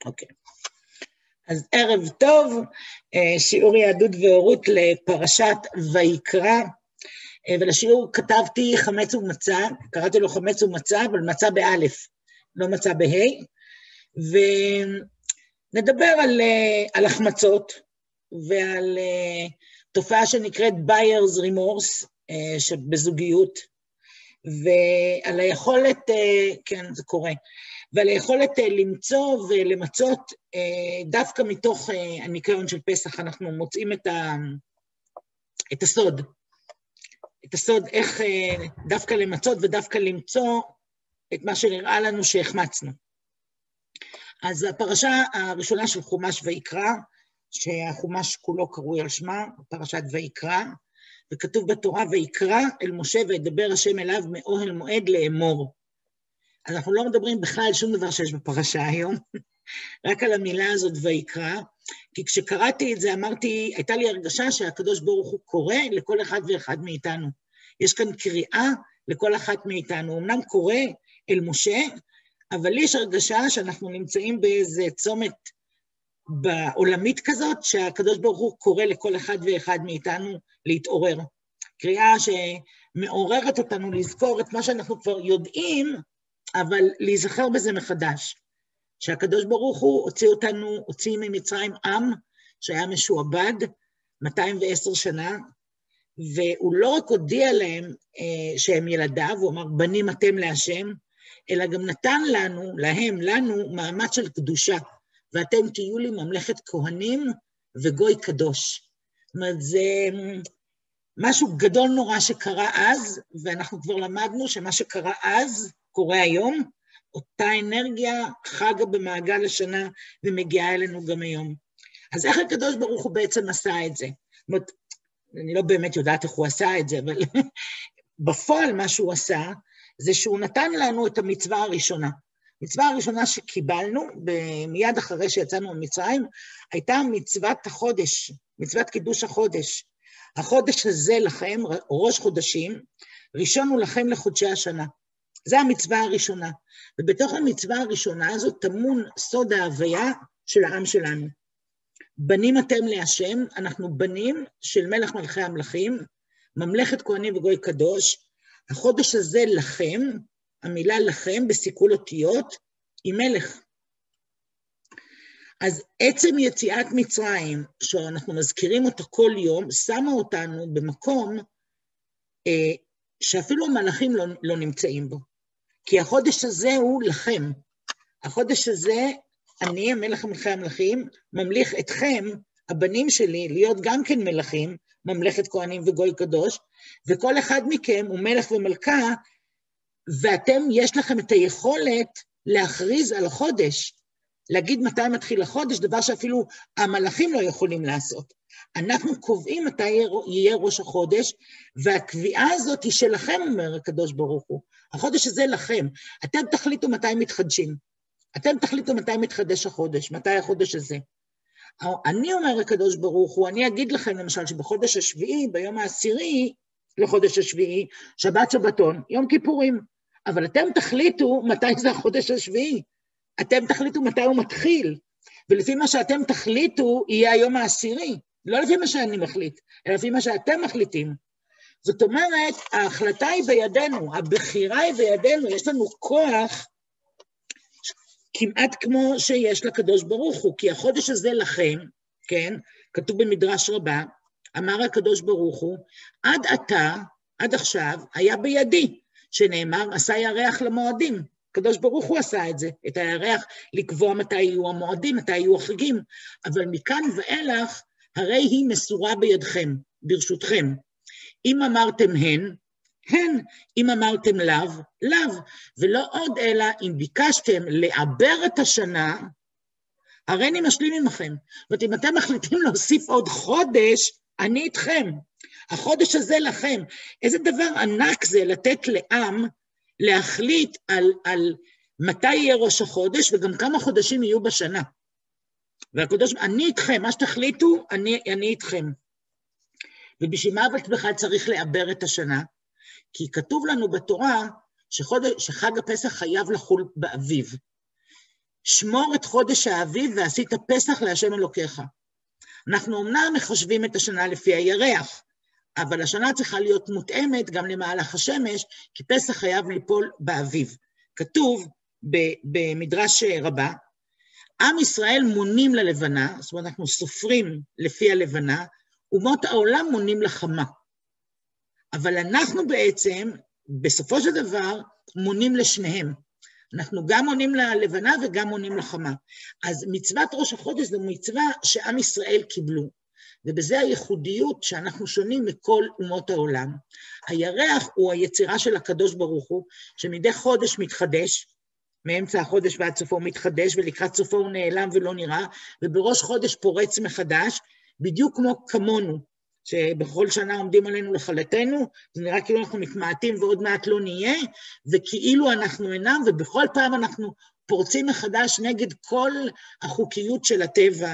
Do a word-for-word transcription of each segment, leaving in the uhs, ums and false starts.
אוקיי. אז ערב טוב, שיעור יהדות והורות לפרשת ויקרא, ולשיעור כתבתי חמץ ומצה, קראתי לו חמץ ומצה, אבל מצה באלף, לא מצה בה', ונדבר על, על החמצות, ועל תופעה שנקראת buyer's remorse, שבזוגיות, ועל היכולת, כן, זה קורה, ועל היכולת למצוא ולמצות, דווקא מתוך הניקיון של פסח, אנחנו מוצאים את, ה, את הסוד, את הסוד איך דווקא למצות ודווקא למצוא את מה שנראה לנו שהחמצנו. אז הפרשה הראשונה של חומש ויקרא, שהחומש כולו קרוי על שמה, פרשת ויקרא, וכתוב בתורה, ויקרא אל משה וידבר השם אליו מאוהל מועד לאמור. אז אנחנו לא מדברים בכלל על שום דבר שיש בפרשה היום, רק על המילה הזאת ויקרא, כי כשקראתי את זה אמרתי, הייתה לי הרגשה שהקדוש ברוך הוא קורא לכל אחד ואחד מאיתנו. יש כאן קריאה לכל אחת מאיתנו, אמנם קורא אל משה, אבל לי יש הרגשה שאנחנו נמצאים באיזה צומת בעולמית כזאת, שהקדוש ברוך הוא קורא לכל אחד ואחד מאיתנו להתעורר. קריאה שמעוררת אותנו לזכור את מה שאנחנו כבר יודעים, אבל להיזכר בזה מחדש. שהקדוש ברוך הוא הוציא אותנו, הוציא ממצרים עם שהיה משועבד מאתיים ועשר שנה, והוא לא רק הודיע להם אה, שהם ילדיו, הוא אמר בנים אתם להשם, אלא גם נתן לנו, להם, לנו, מעמד של קדושה, ואתם תהיו לי ממלכת כהנים וגוי קדוש. זאת אומרת, זה משהו גדול נורא שקרה אז, ואנחנו כבר למדנו שמה שקרה אז קורה היום, אותה אנרגיה חגה במעגל השנה ומגיעה אלינו גם היום. אז איך הקדוש ברוך הוא בעצם עשה את זה? זאת אומרת, אני לא באמת יודעת איך הוא עשה את זה, אבל בפועל מה שהוא עשה, זה שהוא נתן לנו את המצווה הראשונה. המצווה הראשונה שקיבלנו, מיד אחרי שיצאנו ממצרים, הייתה מצוות החודש, מצוות קידוש החודש. החודש הזה לכם, ראש חודשים, ראשון הוא לכם לחודשי השנה. זו המצווה הראשונה. ובתוך המצווה הראשונה הזאת טמון סוד ההוויה של העם שלנו. בנים אתם להשם, אנחנו בנים של מלך מלכי המלכים, ממלכת כהנים וגוי קדוש. החודש הזה לכם, המילה לכם בסיכול אותיות, היא מלך. אז עצם יציאת מצרים, שאנחנו מזכירים אותה כל יום, שמה אותנו במקום אה, שאפילו המלאכים לא, לא נמצאים בו. כי החודש הזה הוא לכם. החודש הזה, אני, המלך מלכי המלכים, ממליך אתכם, הבנים שלי, להיות גם כן מלכים, ממלכת כהנים וגוי קדוש, וכל אחד מכם הוא מלך ומלכה, ואתם, יש לכם את היכולת להכריז על החודש, להגיד מתי מתחיל החודש, דבר שאפילו המלאכים לא יכולים לעשות. אנחנו קובעים מתי יהיה ראש החודש, והקביעה הזאת היא שלכם, אומר הקדוש ברוך הוא. החודש הזה לכם. אתם תחליטו מתי מתחדשים. אתם תחליטו מתי מתחדש החודש, מתי החודש הזה. אני אומר הקדוש ברוך הוא, אני אגיד לכם למשל שבחודש השביעי, ביום העשירי לחודש השביעי, שבת שבתון, יום כיפורים. אבל אתם תחליטו מתי זה החודש השביעי. אתם תחליטו מתי הוא מתחיל. ולפי מה שאתם תחליטו, יהיה היום העשירי. לא לפי מה שאני מחליט, אלא לפי מה שאתם מחליטים. זאת אומרת, ההחלטה היא בידינו, הבחירה היא בידינו, יש לנו כוח כמעט כמו שיש לקדוש ברוך הוא, כי החודש הזה לכם, כן, כתוב במדרש רבה, אמר הקדוש ברוך הוא, עד עתה, עד עכשיו, היה בידי, שנאמר, עשה ירח למועדים. הקדוש ברוך הוא עשה את זה, את הירח, לקבוע מתי יהיו המועדים, מתי יהיו החגים, אבל מכאן ואילך, הרי היא מסורה בידכם, ברשותכם. אם אמרתם הן, הן, אם אמרתם לאו, לאו, ולא עוד אלא אם ביקשתם לעבר את השנה, הרי אני משלים עמכם. זאת אומרת, אם אתם מחליטים להוסיף עוד חודש, אני איתכם. החודש הזה לכם. איזה דבר ענק זה לתת לעם להחליט על, על מתי יהיה ראש החודש, וגם כמה חודשים יהיו בשנה. והקדוש, אני איתכם, מה שתחליטו, אני, אני איתכם. ובשביל מה אבל בכלל צריך לעבר את השנה? כי כתוב לנו בתורה שחודש, שחג הפסח חייב לחול באביב. שמור את חודש האביב ועשית פסח להשם אלוקיך. אנחנו אומנם מחשבים את השנה לפי הירח, אבל השנה צריכה להיות מותאמת גם למהלך השמש, כי פסח חייב ליפול באביב. כתוב במדרש רבה, עם ישראל מונים ללבנה, זאת אומרת אנחנו סופרים לפי הלבנה, אומות העולם מונים לחמה. אבל אנחנו בעצם, בסופו של דבר, מונים לשניהם. אנחנו גם מונים ללבנה וגם מונים לחמה. אז מצוות ראש החודש זו מצווה שעם ישראל קיבלו, ובזה הייחודיות שאנחנו שונים מכל אומות העולם. הירח הוא היצירה של הקדוש ברוך הוא, שמדי חודש מתחדש, מאמצע החודש ועד סופו הוא מתחדש, ולקראת סופו הוא נעלם ולא נראה, ובראש חודש פורץ מחדש, בדיוק כמו כמונו, שבכל שנה עומדים עלינו לכלתנו, זה נראה כאילו אנחנו מתמעטים ועוד מעט לא נהיה, וכאילו אנחנו אינם, ובכל פעם אנחנו פורצים מחדש נגד כל החוקיות של הטבע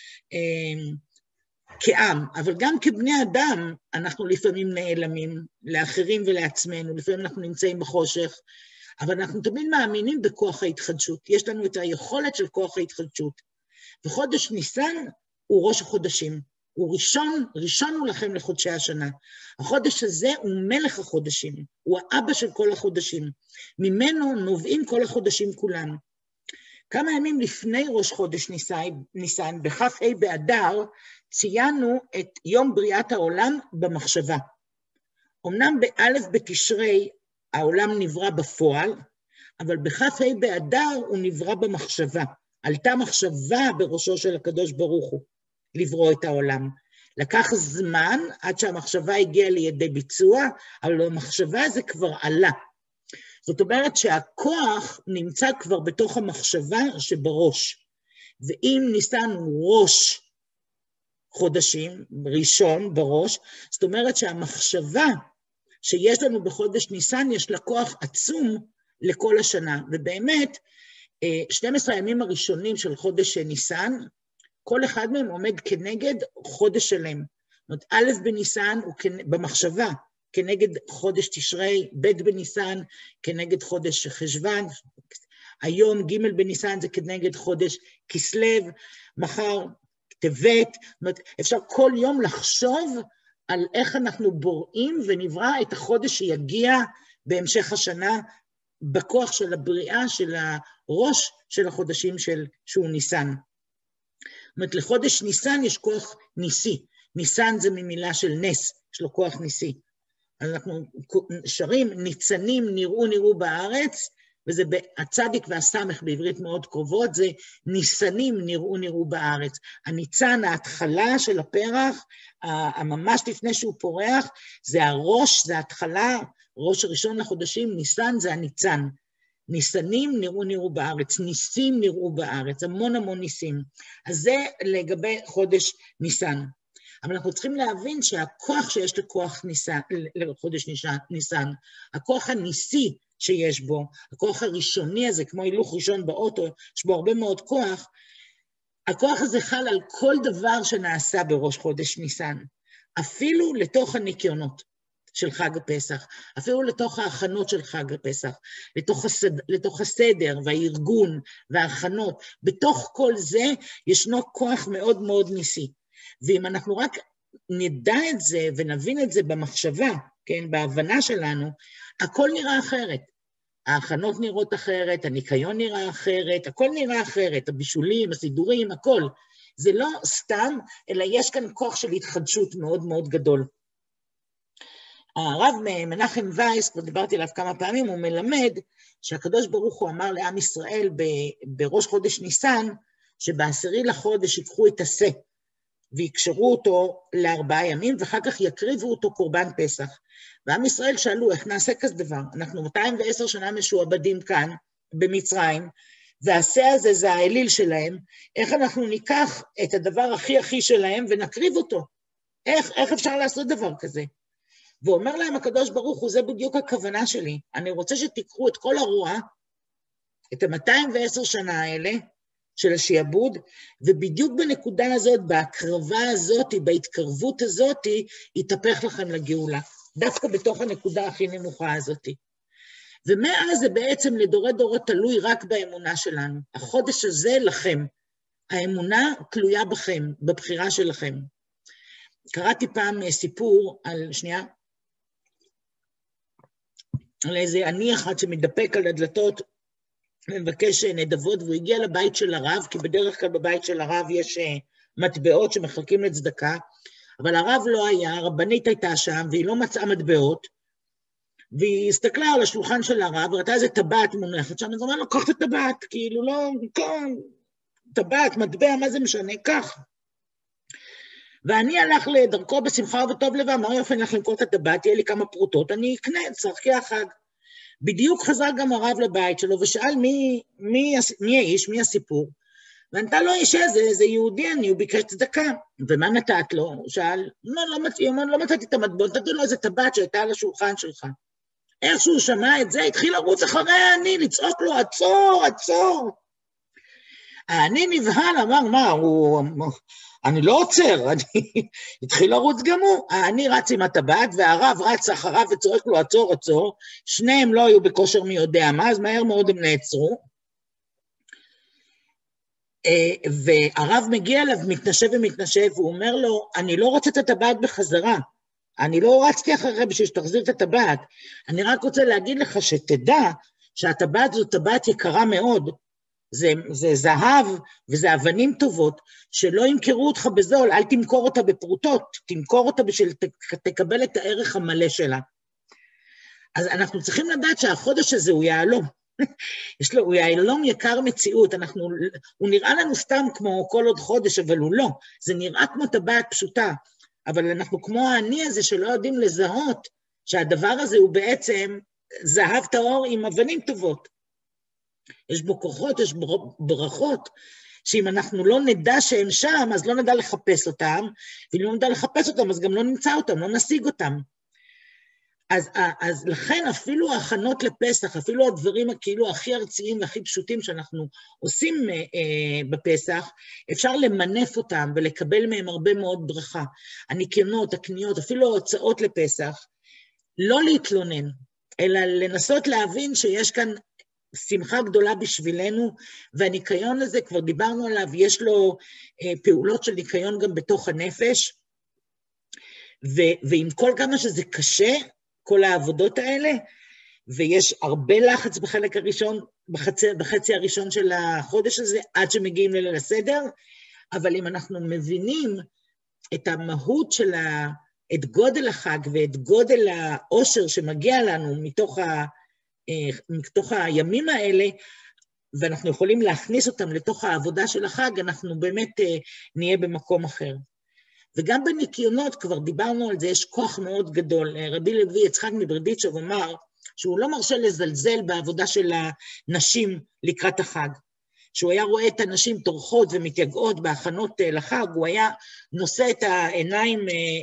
אה, כעם, אבל גם כבני אדם אנחנו לפעמים נעלמים לאחרים ולעצמנו, לפעמים אנחנו נמצאים בחושך, אבל אנחנו תמיד מאמינים בכוח ההתחדשות, יש לנו את היכולת של כוח ההתחדשות, וחודש ניסן הוא ראש החודשים, הוא ראשון, ראשון הוא לכם לחודשי השנה. החודש הזה הוא מלך החודשים, הוא האבא של כל החודשים. ממנו נובעים כל החודשים כולם. כמה ימים לפני ראש חודש ניסן, ניסן בכ"ה באדר, ציינו את יום בריאת העולם במחשבה. אמנם באלף בתשרי העולם נברא בפועל, אבל בכ"ה באדר הוא נברא במחשבה. עלתה מחשבה בראשו של הקדוש ברוך הוא. לברוא את העולם. לקח זמן עד שהמחשבה הגיעה לידי ביצוע, אבל המחשבה זה כבר עלה. זאת אומרת שהכוח נמצא כבר בתוך המחשבה שבראש. ואם ניסן ראש חודשים, ראשון בראש, זאת אומרת שהמחשבה שיש לנו בחודש ניסן, יש לה כוח עצום לכל השנה. ובאמת, שנים עשר הימים הראשונים של חודש ניסן, כל אחד מהם עומד כנגד חודש שלם. זאת אומרת, א' בניסן הוא במחשבה, כנגד חודש תשרי, ב' בניסן, כנגד חודש חשוון, היום ג' בניסן זה כנגד חודש כסלו, מחר טבת, זאת אומרת, אפשר כל יום לחשוב על איך אנחנו בוראים ונברא את החודש שיגיע בהמשך השנה, בכוח של הבריאה של הראש של החודשים של, שהוא ניסן. זאת אומרת, לחודש ניסן יש כוח ניסי. ניסן זה ממילה של נס, יש לו כוח ניסי. אז אנחנו שרים, ניצנים נראו נראו בארץ, וזה הצדיק והסמך בעברית מאוד קרובות, זה ניסנים נראו נראו בארץ. הניצן, ההתחלה של הפרח, ממש לפני שהוא פורח, זה הראש, זה ההתחלה, ראש הראשון לחודשים, ניסן זה הניצן. ניסנים נראו נראו בארץ, ניסים נראו בארץ, המון המון ניסים. אז זה לגבי חודש ניסן. אבל אנחנו צריכים להבין שהכוח שיש לכוח ניסן, לחודש ניסן, הכוח הניסי שיש בו, הכוח הראשוני הזה, כמו הילוך ראשון באוטו, יש בו הרבה מאוד כוח, הכוח הזה חל על כל דבר שנעשה בראש חודש ניסן, אפילו לתוך הניקיונות. של חג הפסח, אפילו לתוך ההכנות של חג הפסח, לתוך, הסד, לתוך הסדר והארגון וההכנות, בתוך כל זה ישנו כוח מאוד מאוד ניסי. ואם אנחנו רק נדע את זה ונבין את זה במחשבה, כן, בהבנה שלנו, הכל נראה אחרת. ההכנות נראות אחרת, הניקיון נראה אחרת, הכל נראה אחרת, הבישולים, הסידורים, הכל. זה לא סתם, אלא יש כאן כוח של התחדשות מאוד מאוד גדול. הרב מנחם וייס, כבר דיברתי עליו כמה פעמים, הוא מלמד שהקדוש ברוך הוא אמר לעם ישראל בראש חודש ניסן, שבעשירי לחודש ייקחו את השה, ויקשרו אותו לארבעה ימים, ואחר כך יקריבו אותו קורבן פסח. ועם ישראל שאלו, איך נעשה כזה דבר? אנחנו מאתיים ועשר שנה משועבדים כאן, במצרים, והשה הזה זה האליל שלהם, איך אנחנו ניקח את הדבר הכי הכי שלהם ונקריב אותו? איך, איך אפשר לעשות דבר כזה? ואומר להם הקדוש ברוך הוא, זה בדיוק הכוונה שלי. אני רוצה שתיקחו את כל הרוע, את ה-מאתיים ועשר שנה האלה של השיעבוד, ובדיוק בנקודה הזאת, בהקרבה הזאת, בהתקרבות הזאת, יתהפך לכם לגאולה. דווקא בתוך הנקודה הכי נמוכה הזאת. ומאז זה בעצם לדורי דורות תלוי רק באמונה שלנו. החודש הזה לכם. האמונה תלויה בכם, בבחירה שלכם. קראתי פעם סיפור על, שנייה, על איזה עני אחד שמתדפק על הדלתות, ומבקש נדבות, והוא הגיע לבית של הרב, כי בדרך כלל בבית של הרב יש מטבעות שמחלקים לצדקה, אבל הרב לא היה, הרבנית הייתה שם, והיא לא מצאה מטבעות, והיא הסתכלה על השולחן של הרב, וראתה איזה טבעת מונחת שם, אז הוא אמר לו, קח את הטבעת, כאילו לא, כאן, טבעת, מטבע, מה זה משנה, כך. ואני הלך לדרכו בשמחה וטוב לב, אמר יופי, אני הלך למכור את הטבעת, יהיה לי כמה פרוטות, אני אקנה, צרכי החג. בדיוק חזר גם הרב לבית שלו, ושאל מי, מי, מי האיש, מי הסיפור, וענתה לו איש איזה, זה יהודי אני, הוא ביקש צדקה. ומה נתת לו? הוא שאל, לא, לא, מצ... לא מצאתי את המטבעות, נתתי לו איזה טבעת שהייתה על השולחן שלך. איך שהוא שמע את זה, התחיל לרוץ אחרי העני, לצעוק לו, עצור, עצור. העני נבהל, אמר, מה, הוא... אני לא עוצר, אני... התחיל לרוץ גם הוא. העני רץ עם הטבעת, והרב רץ אחריו וצועק לו, עצור, עצור. שניהם לא היו בכושר מי יודע מה, אז מהר מאוד הם נעצרו. והרב מגיע אליו, מתנשב ומתנשב, והוא אומר לו, אני לא רוצה את הטבעת בחזרה. אני לא רצתי אחריך בשביל שתחזיר את הטבעת. אני רק רוצה להגיד לך שתדע שהטבעת זו טבעת יקרה מאוד. זה, זה זהב וזה אבנים טובות, שלא ימכרו אותך בזול, אל תמכור אותה בפרוטות, תמכור אותה בשביל תקבל את הערך המלא שלה. אז אנחנו צריכים לדעת שהחודש הזה הוא יעלום. יש לו, הוא יעלום יקר מציאות, אנחנו, הוא נראה לנו סתם כמו כל עוד חודש, אבל הוא לא. זה נראה כמו טבעת פשוטה, אבל אנחנו כמו העני הזה שלא יודעים לזהות, שהדבר הזה הוא בעצם זהב טהור עם אבנים טובות. יש בו כוחות, יש בו ברכות, שאם אנחנו לא נדע שהם שם, אז לא נדע לחפש אותם, ואם לא נדע לחפש אותם, אז גם לא נמצא אותם, לא נשיג אותם. אז, אז לכן אפילו ההכנות לפסח, אפילו הדברים כאילו הכי ארציים והכי פשוטים שאנחנו עושים אה, בפסח, אפשר למנף אותם ולקבל מהם הרבה מאוד ברכה. הניקיונות, הקניות, אפילו ההוצאות לפסח, לא להתלונן, אלא לנסות להבין שיש כאן שמחה גדולה בשבילנו, והניקיון הזה, כבר דיברנו עליו, יש לו אה, פעולות של ניקיון גם בתוך הנפש, ו- ועם כל כמה שזה קשה, כל העבודות האלה, ויש הרבה לחץ בחלק הראשון, בחצי, בחצי הראשון של החודש הזה, עד שמגיעים ליל הסדר, אבל אם אנחנו מבינים את המהות של ה... את גודל החג ואת גודל העושר שמגיע לנו מתוך, ה, מתוך הימים האלה, ואנחנו יכולים להכניס אותם לתוך העבודה של החג, אנחנו באמת נהיה במקום אחר. וגם בניקיונות, כבר דיברנו על זה, יש כוח מאוד גדול. רבי לוי יצחק מברדיצ'ב אמר שהוא לא מרשה לזלזל בעבודה של הנשים לקראת החג. שהוא היה רואה את הנשים טורחות ומתייגעות בהכנות לחג, הוא היה נושא את העיניים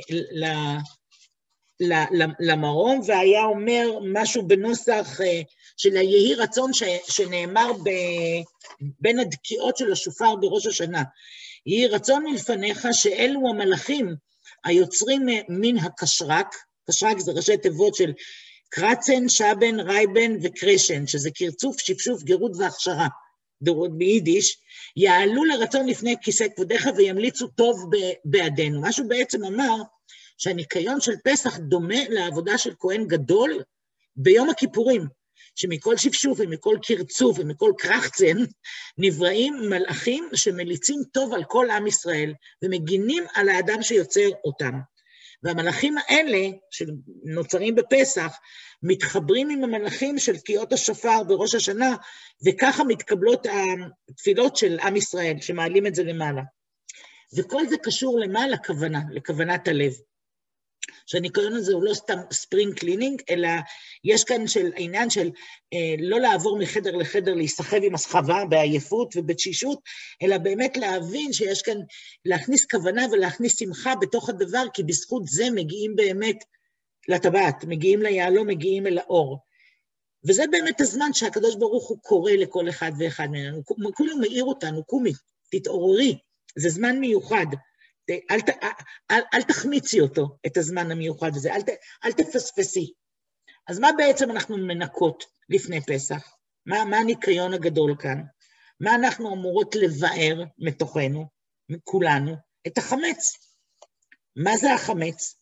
למרום, והיה אומר משהו בנוסח של היהי רצון שנאמר בין הדקיעות של השופר בראש השנה. יהי רצון מלפניך שאלו המלאכים היוצרים מן הקשרק, קשרק זה ראשי תיבות של קרצן, שבן, רייבן וקרשן, שזה קרצוף, שפשוף, גירות והכשרה. ביידיש, יעלו לרצון לפני כיסא כבודיך וימליצו טוב בעדנו. משהו בעצם אמר שהניקיון של פסח דומה לעבודה של כהן גדול ביום הכיפורים, שמכל שפשוף ומכל קרצוף ומכל קרחצן נבראים מלאכים שמליצים טוב על כל עם ישראל ומגינים על האדם שיוצר אותם. והמלאכים האלה שנוצרים בפסח מתחברים עם המלאכים של תקיעות השופר בראש השנה, וככה מתקבלות התפילות של עם ישראל, שמעלים את זה למעלה. וכל זה קשור למה? לכוונה, לכוונת הלב. שהניקיון הזה הוא לא סתם ספרינג קלינינג, אלא יש כאן של העניין של אה, לא לעבור מחדר לחדר, להיסחב עם הסחבה בעייפות ובתשישות, אלא באמת להבין שיש כאן, להכניס כוונה ולהכניס שמחה בתוך הדבר, כי בזכות זה מגיעים באמת לטבעת, מגיעים ליעלום, מגיעים אל האור. וזה באמת הזמן שהקדוש ברוך הוא קורא לכל אחד ואחד ממנו, הוא כולו מאיר אותנו, קומי, תתעוררי, זה זמן מיוחד, אל, אל, אל, אל תחמיצי אותו, את הזמן המיוחד הזה, אל, אל תפספסי. אז מה בעצם אנחנו מנקות לפני פסח? מה, מה הניקיון הגדול כאן? מה אנחנו אמורות לבאר מתוכנו, מכולנו? את החמץ. מה זה החמץ?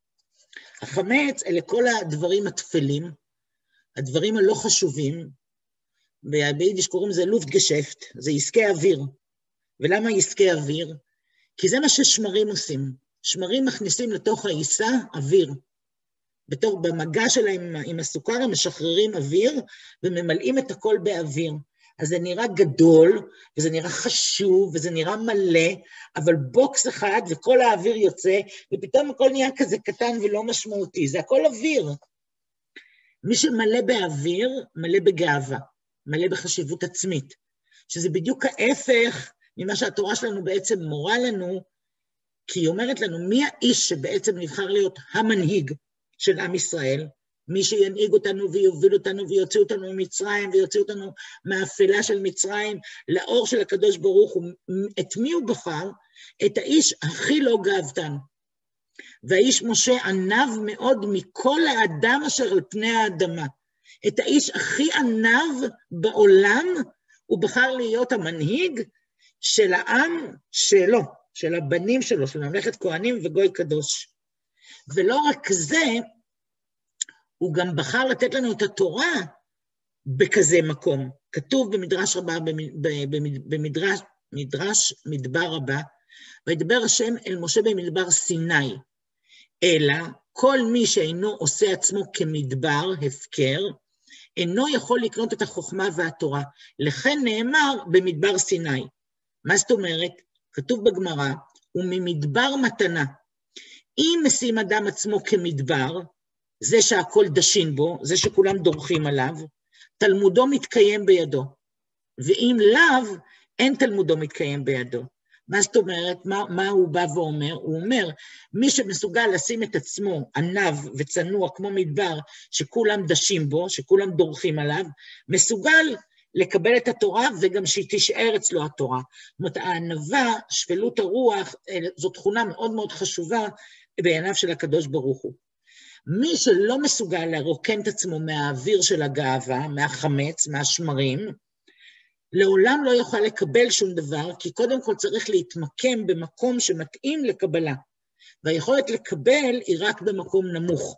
החמץ אלה כל הדברים התפלים, הדברים הלא חשובים, ביידיש קוראים לזה לופטגשפט, זה עסקי אוויר. ולמה עסקי אוויר? כי זה מה ששמרים עושים. שמרים מכניסים לתוך העיסה אוויר. בתור, במגע שלהם עם הסוכר הם משחררים אוויר וממלאים את הכל באוויר. אז זה נראה גדול, וזה נראה חשוב, וזה נראה מלא, אבל בוקס אחד וכל האוויר יוצא, ופתאום הכל נהיה כזה קטן ולא משמעותי. זה הכל אוויר. מי שמלא באוויר, מלא בגאווה, מלא בחשיבות עצמית, שזה בדיוק ההפך ממה שהתורה שלנו בעצם מורה לנו, כי היא אומרת לנו, מי האיש שבעצם נבחר להיות המנהיג של עם ישראל, מי שינהיג אותנו ויוביל אותנו ויוציא אותנו ממצרים, ויוציא אותנו מהאפלה של מצרים, לאור של הקדוש ברוך הוא, את מי הוא בחר? את האיש הכי לא גאוותן. והאיש משה ענב מאוד מכל האדם אשר על פני האדמה. את האיש הכי ענב בעולם, הוא בחר להיות המנהיג של העם שלו, של הבנים שלו, של ממלכת כהנים וגוי קדוש. ולא רק זה, הוא גם בחר לתת לנו את התורה בכזה מקום. כתוב במדרש רבה, במדרש מדרש מדבר רבה, וידבר השם אל משה במדבר סיני, אלא כל מי שאינו עושה עצמו כמדבר, הפקר, אינו יכול לקנות את החוכמה והתורה. לכן נאמר במדבר סיני. מה זאת אומרת? כתוב בגמרא, וממדבר מתנה. אם משים אדם עצמו כמדבר, זה שהכל דשין בו, זה שכולם דורכים עליו, תלמודו מתקיים בידו. ואם לאו, אין תלמודו מתקיים בידו. מה זאת אומרת? מה, מה הוא בא ואומר? הוא אומר, מי שמסוגל לשים את עצמו ענב וצנוע כמו מדבר, שכולם דשים בו, שכולם דורכים עליו, מסוגל לקבל את התורה וגם שהיא תישאר אצלו התורה. זאת אומרת, הענווה, שפלות הרוח, זו תכונה מאוד מאוד חשובה בעיניו של הקדוש ברוך הוא. מי שלא מסוגל לרוקן את עצמו מהאוויר של הגאווה, מהחמץ, מהשמרים, לעולם לא יוכל לקבל שום דבר, כי קודם כל צריך להתמקם במקום שמתאים לקבלה. והיכולת לקבל היא רק במקום נמוך.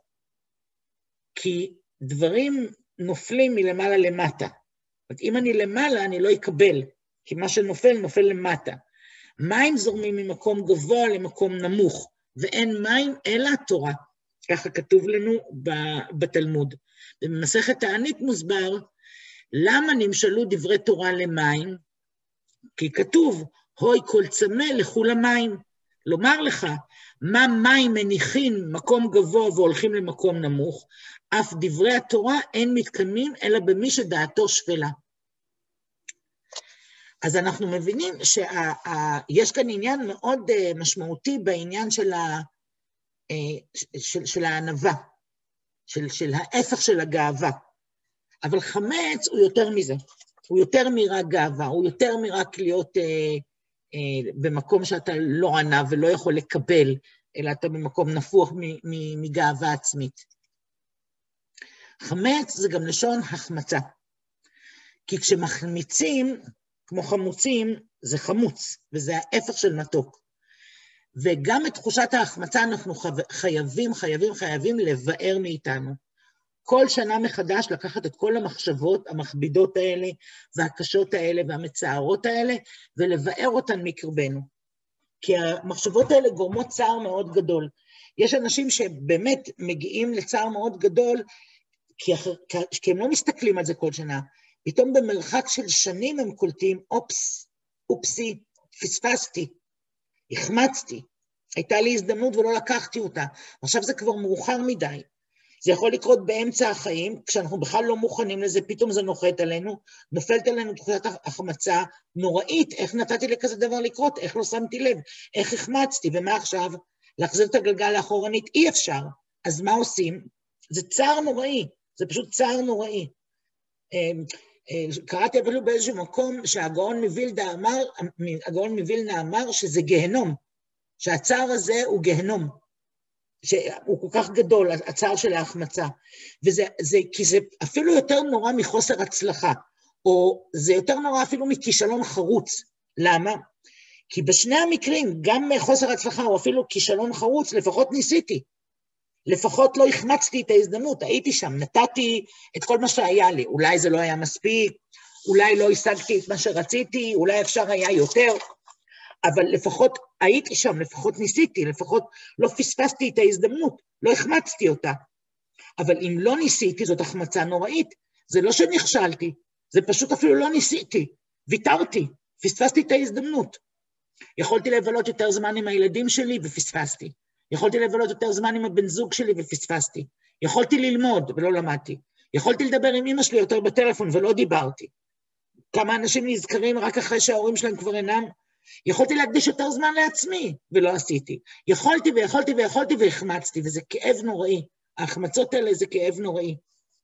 כי דברים נופלים מלמעלה למטה. אם אני למעלה, אני לא אקבל, כי מה שנופל, נופל למטה. מים זורמים ממקום גבוה למקום נמוך, ואין מים אלא תורה. ככה כתוב לנו בתלמוד. במסכת תענית מוסבר, למה נמשלו דברי תורה למים? כי כתוב, הוי כל צמא לכו למים. לומר לך, מה מים מניחים מקום גבוה והולכים למקום נמוך, אף דברי התורה אין מתקיימים, אלא במי שדעתו שפלה. אז אנחנו מבינים שיש כאן עניין מאוד משמעותי בעניין של, ה, של, של הענווה, של, של ההפך של הגאווה. אבל חמץ הוא יותר מזה, הוא יותר מרק גאווה, הוא יותר מרק להיות אה, אה, במקום שאתה לא ענב ולא יכול לקבל, אלא אתה במקום נפוח מגאווה עצמית. חמץ זה גם לשון החמצה, כי כשמחמיצים, כמו חמוצים, זה חמוץ, וזה ההפך של מתוק. וגם את תחושת ההחמצה אנחנו חייבים, חייבים, חייבים לבאר מאיתנו. כל שנה מחדש לקחת את כל המחשבות המכבידות האלה, והקשות האלה, והמצערות האלה, ולבאר אותן מקרבנו. כי המחשבות האלה גורמות צער מאוד גדול. יש אנשים שבאמת מגיעים לצער מאוד גדול, כי, אחר, כי הם לא מסתכלים על זה כל שנה. פתאום במרחק של שנים הם קולטים, אופס, אופסי, פספסתי, החמצתי, הייתה לי הזדמנות ולא לקחתי אותה. עכשיו זה כבר מאוחר מדי. זה יכול לקרות באמצע החיים, כשאנחנו בכלל לא מוכנים לזה, פתאום זה נוחת עלינו, נופלת עלינו תחושת החמצה נוראית, איך נתתי לכזה דבר לקרות, איך לא שמתי לב, איך החמצתי, ומה עכשיו? להחזיר את הגלגל לאחורנית, אי אפשר. אז מה עושים? זה צער נוראי, זה פשוט צער נוראי. קראתי אפילו באיזשהו מקום שהגאון מווילנה אמר, הגאון מווילנה אמר שזה גהנום, שהצער הזה הוא גהנום. שהוא כל כך גדול, הצער של ההחמצה, וזה, זה, כי זה אפילו יותר נורא מחוסר הצלחה, או זה יותר נורא אפילו מכישלון חרוץ. למה? כי בשני המקרים, גם מחוסר הצלחה, או אפילו כישלון חרוץ, לפחות ניסיתי. לפחות לא החמצתי את ההזדמנות, הייתי שם, נתתי את כל מה שהיה לי, אולי זה לא היה מספיק, אולי לא השגתי את מה שרציתי, אולי אפשר היה יותר, אבל לפחות הייתי שם, לפחות ניסיתי, לפחות לא פספסתי את ההזדמנות, לא החמצתי אותה. אבל אם לא ניסיתי, זאת החמצה נוראית, זה לא שנכשלתי, זה פשוט אפילו לא ניסיתי, ויתרתי, פספסתי את ההזדמנות. יכולתי לבלות יותר זמן עם הילדים שלי ופספסתי. יכולתי לבלות יותר זמן עם הבן זוג שלי ופספסתי. יכולתי ללמוד ולא למדתי. יכולתי לדבר עם אמא שלי יותר בטלפון ולא דיברתי. כמה אנשים נזכרים רק אחרי שההורים שלהם כבר אינם. יכולתי להקדיש יותר זמן לעצמי ולא עשיתי. יכולתי ויכולתי ויכולתי והחמצתי, וזה כאב נוראי. ההחמצות האלה זה כאב נוראי.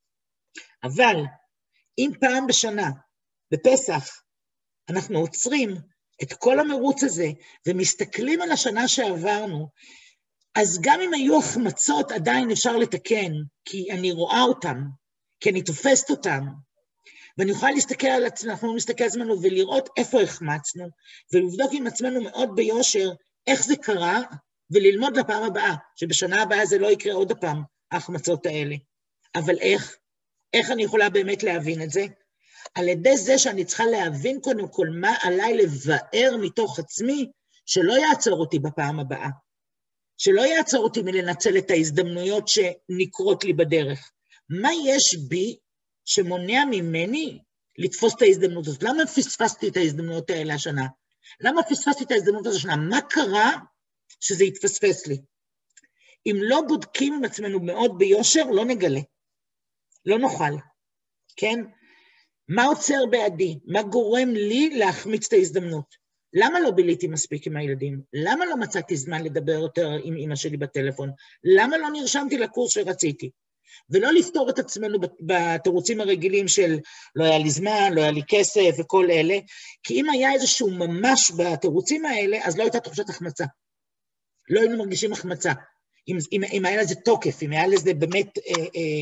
אבל אם פעם בשנה, בפסח, אנחנו עוצרים את כל המרוץ הזה ומסתכלים על השנה שעברנו, אז גם אם היו החמצות עדיין אפשר לתקן, כי אני רואה אותם, כי אני תופסת אותם, ואני יכולה להסתכל על עצמנו, אנחנו נסתכל על עצמנו ולראות איפה החמצנו, ולבדוק עם עצמנו מאוד ביושר איך זה קרה, וללמוד לפעם הבאה, שבשנה הבאה זה לא יקרה עוד הפעם, ההחמצות האלה. אבל איך? איך אני יכולה באמת להבין את זה? על ידי זה שאני צריכה להבין קודם כל מה עליי לבאר מתוך עצמי, שלא יעצור אותי בפעם הבאה. שלא יעצור אותי מלנצל את ההזדמנויות שנקרות לי בדרך. מה יש בי שמונע ממני לתפוס את ההזדמנות הזאת? למה פספסתי את ההזדמנויות האלה השנה? למה פספסתי את ההזדמנות הזאת השנה? מה קרה שזה יתפספס לי? אם לא בודקים עם עצמנו מאוד ביושר, לא נגלה. לא נוכל. כן? מה עוצר בעדי? מה גורם לי להחמיץ את ההזדמנות? למה לא ביליתי מספיק עם הילדים? למה לא מצאתי זמן לדבר יותר עם אמא שלי בטלפון? למה לא נרשמתי לקורס שרציתי? ולא לפתור את עצמנו בתירוצים הרגילים של לא היה לי זמן, לא היה לי כסף וכל אלה, כי אם היה איזשהו ממש בתירוצים האלה, אז לא הייתה תחושת החמצה. לא היינו מרגישים החמצה. אם, אם, אם היה לזה תוקף, אם היה לזה באמת אה, אה,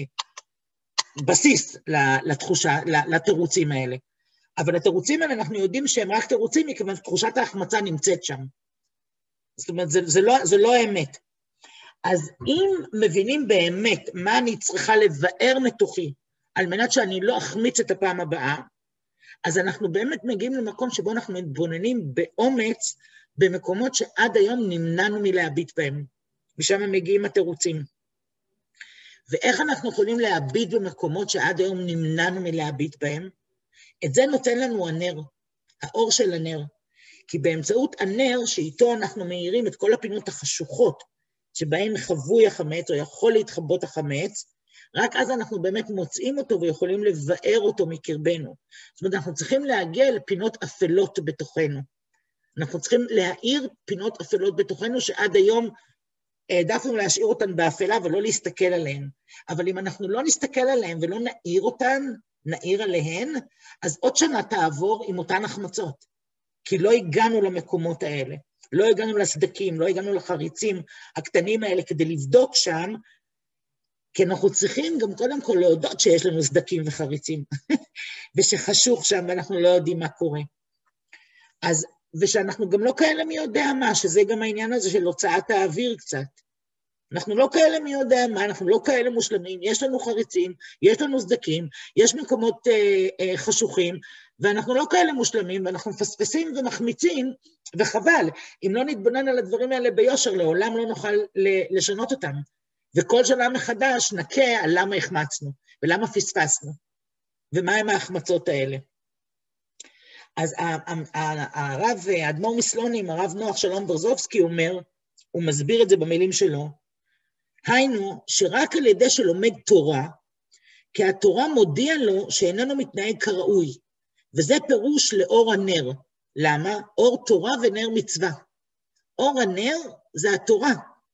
בסיס לתחושה, לתירוצים האלה. אבל התירוצים האלה אנחנו יודעים שהם רק תירוצים, מכיוון תחושת ההחמצה נמצאת שם. זאת אומרת, זה, זה, לא, זה לא האמת. אז אם מבינים באמת מה אני צריכה לבאר מתוכי, על מנת שאני לא אחמיץ את הפעם הבאה, אז אנחנו באמת מגיעים למקום שבו אנחנו מתבוננים באומץ, במקומות שעד היום נמנענו מלהביט בהם. משם הם מגיעים התירוצים. ואיך אנחנו יכולים להביט במקומות שעד היום נמנענו מלהביט בהם? את זה נותן לנו הנר, האור של הנר. כי באמצעות הנר, שאיתו אנחנו מאירים את כל הפינות החשוכות, שבהן חבוי החמץ, או יכול להתחבות החמץ, רק אז אנחנו באמת מוצאים אותו ויכולים לבאר אותו מקרבנו. זאת אומרת, אנחנו צריכים להגיע לפינות אפלות בתוכנו. אנחנו צריכים להאיר פינות אפלות בתוכנו, שעד היום העדפנו להשאיר אותן באפלה ולא להסתכל עליהן. אבל אם אנחנו לא נסתכל עליהן ולא נאיר אותן, נאיר עליהן, אז עוד שנה תעבור עם אותן החמצות. כי לא הגענו למקומות האלה. לא הגענו לסדקים, לא הגענו לחריצים הקטנים האלה כדי לבדוק שם, כי אנחנו צריכים גם קודם כל להודות שיש לנו סדקים וחריצים, ושחשוך שם ואנחנו לא יודעים מה קורה. אז, ושאנחנו גם לא כאלה מי יודע מה, שזה גם העניין הזה של הוצאת האוויר קצת. אנחנו לא כאלה מי יודע מה, אנחנו לא כאלה מושלמים, יש לנו חריצים, יש לנו סדקים, יש מקומות אה, אה, חשוכים, ואנחנו לא כאלה מושלמים, ואנחנו מפספסים ומחמיצים, וחבל, אם לא נתבונן על הדברים האלה ביושר, לעולם לא נוכל לשנות אותם. וכל שנה מחדש נקה על למה החמצנו, ולמה פספסנו, ומה הם ההחמצות האלה. אז הרב, האדמו"ר מסלונים, הרב נוח שלום ברזובסקי אומר, הוא מסביר את זה במילים שלו, היינו שרק על ידי שלומד תורה, כי התורה מודיע לו שאיננו מתנהג כראוי, וזה פירוש לאור הנר. למה? אור תורה ונר מצווה. אור הנר זה התורה,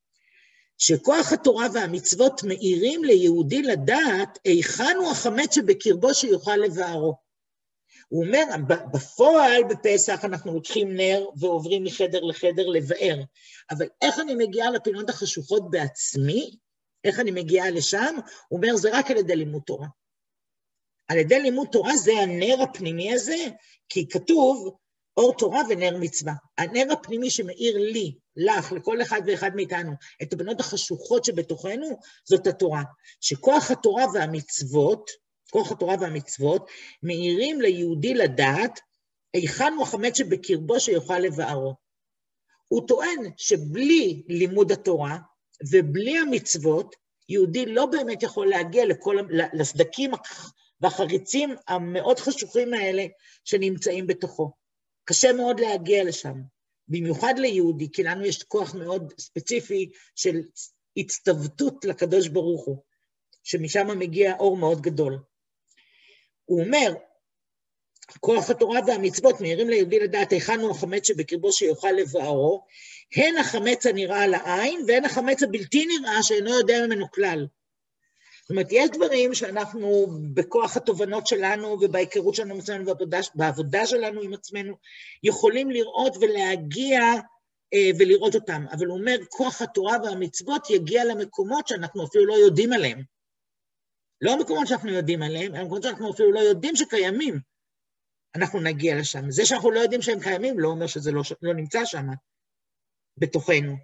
שכוח התורה והמצוות מאירים ליהודי לדעת, היכן הוא החמץ שבקרבו שיוכל לבערו. הוא אומר, בפועל בפסח אנחנו לוקחים נר ועוברים מחדר לחדר לבאר, אבל איך אני מגיעה לפינות החשוכות בעצמי, איך אני מגיעה לשם, הוא אומר, זה רק על ידי לימוד תורה. על ידי לימוד תורה זה הנר הפנימי הזה, כי כתוב אור תורה ונר מצווה. הנר הפנימי שמאיר לי, לך, לכל אחד ואחד מאיתנו, את הפינות החשוכות שבתוכנו, זאת התורה. שכוח התורה והמצוות, כוח התורה והמצוות, מאירים ליהודי לדעת, היכן הוא החמץ שבקרבו שיוכל לבארו. הוא טוען שבלי לימוד התורה, ובלי המצוות, יהודי לא באמת יכול להגיע לכל, לסדקים והחריצים המאוד חשוכים האלה שנמצאים בתוכו. קשה מאוד להגיע לשם, במיוחד ליהודי, כי לנו יש כוח מאוד ספציפי של הצטוותות לקדוש ברוך הוא, שמשם מגיע אור מאוד גדול. הוא אומר, כוח התורה והמצוות מאירים ליהודי לדעת היכן הוא החמץ שבקרבו שיוכל לבארו, הן החמץ הנראה לעין, והן החמץ הבלתי נראה שאינו יודע ממנו כלל. זאת אומרת, יש דברים שאנחנו בכוח התובנות שלנו ובהיכרות שלנו עם עצמנו ובעבודה שלנו עם עצמנו, יכולים לראות ולהגיע אה, ולראות אותם. אבל הוא אומר, כוח התורה והמצוות יגיע למקומות שאנחנו אפילו לא יודעים עליהם. לא המקומות שאנחנו יודעים עליהם, המקומות שאנחנו אפילו לא יודעים שקיימים. אנחנו נגיע לשם. זה שאנחנו לא יודעים שהם קיימים, לא אומר שזה לא, לא נמצא שם, בתוכנו.